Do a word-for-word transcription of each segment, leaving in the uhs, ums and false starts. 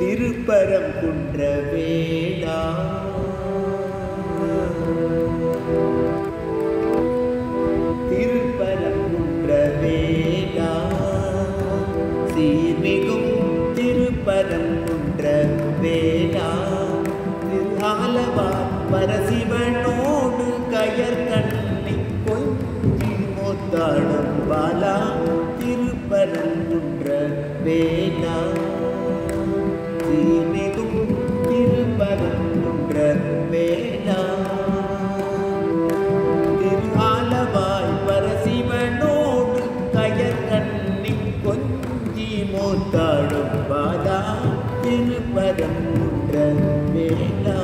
திருப்பரங்குன்ற வேளா திருப்பரங்குன்ற வேளா சீர்மிகும் திருப்பரங்குன்ற வேளா திருஆலவாய் பரசிவனோடு கயற்கண்ணி கொஞ்சி மோத்தாடும் பாலா திருப்பரங்குன்ற வேளா சீர்மிகும் திருப்பரங்குன்ற வேளா திருஆலவாய் பரசிவனோடு கயற்கண்ணி கொஞ்சி மோத்தாடும் பாலா திருப்பரங்குன்ற வேளா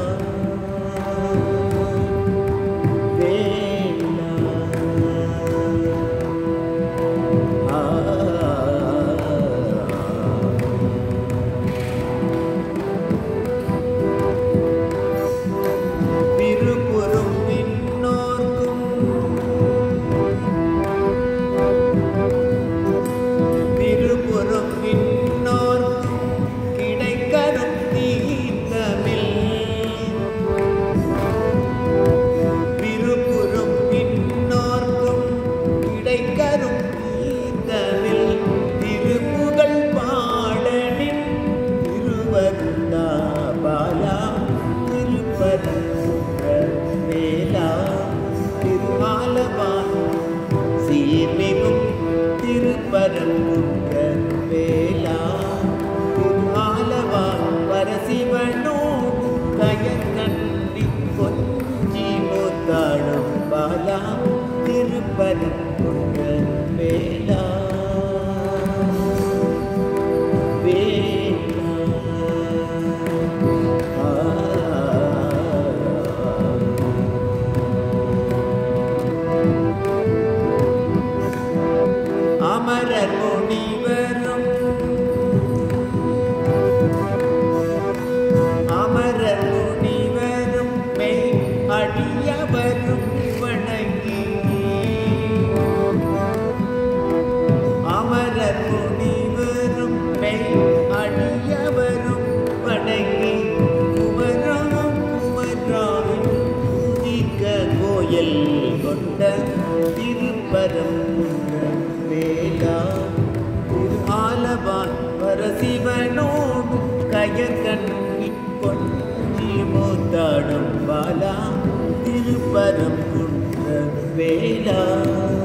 சீர்மிகும் திருப்பரங்குன்ற வேளா திருஆலவாய் பரசிவனோடு கயற்கண்ணி கொஞ்சி மோத்தாடும் பாலா திருப்பரங்குன்ற வேளா அமரர் முனிவரும் அமரர் முனிவரும் மெய் அடியவரும் வணங்கி அமரர் முனிவரும் மெய் அடியவரும் வணங்கி குமராம் குமராவின் பூதிக்க கோயில் கொண்ட திருப்பரங்குன்ற வேளா திருஆலவாய் பரசிவனோடு கயற்கண்ணி கொஞ்சி மோத்தாடும் பாலா திருப்பரங்குன்ற வேளா.